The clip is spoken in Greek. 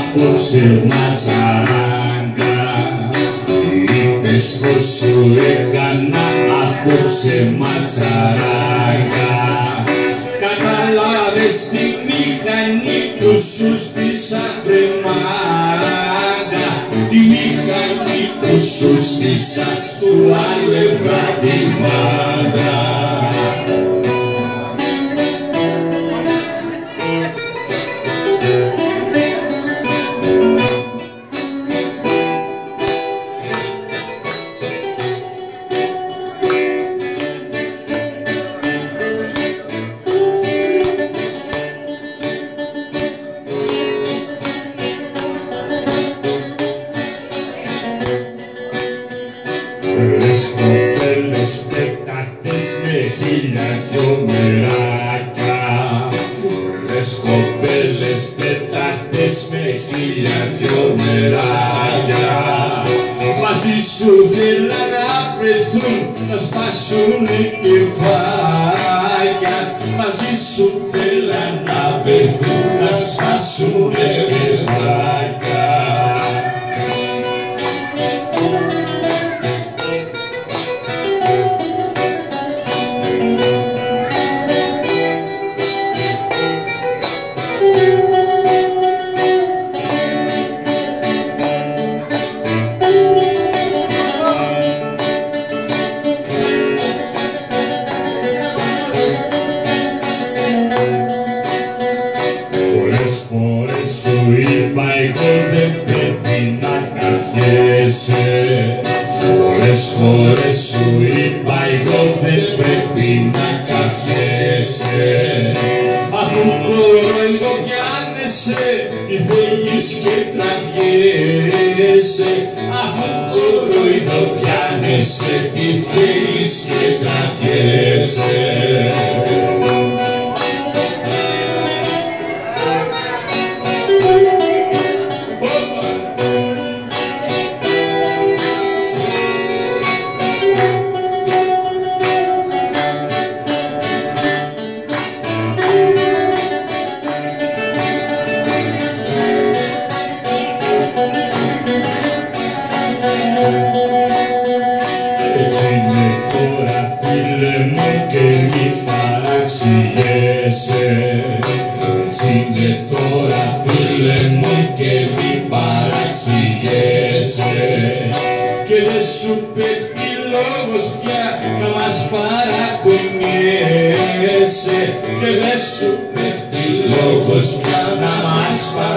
απόψε ματσαράγκα. Είπες πως σου έκανα απόψε ματσαράγκα. Καταλάβες τη μηχανή που σου στήσα βρε μάγκα. Τη μηχανή που σου στήσα στου αλευρά τη μάγκα. Πολλές κοπέλες πέταχτες με χίλια δυο μεράκια. Πολλές κοπέλες πέταχτες με χίλια δυο μεράκια. Μαζί σου θέλα να βρεθούν, να σπάσουνε κεφάλια. Μαζί σου θέλα να βρεθούν, να σπάσουνε κεφάλια. Πολλές φορές σου είπα εγώ δεν πρέπει να καφιέσαι. Πολλές φορές σου είπα εγώ δεν πρέπει να καφιέσαι. Αφού κοροϊδό πιάνεσαι τι θέλεις και τραβιέσαι. Αφού κοροϊδό πιάνεσαι τι θέλεις και τραβιέσαι. Έτσι είναι τώρα φίλε μου και μη παραξηγέσαι. Έτσι είναι τώρα φίλε μου και μη παραξηγέσαι. Και δεν σου πέφτει λόγος πια να μας παραπονιέσαι. Και δεν σου πέφτει λόγος πια να μας παραπονιέσαι.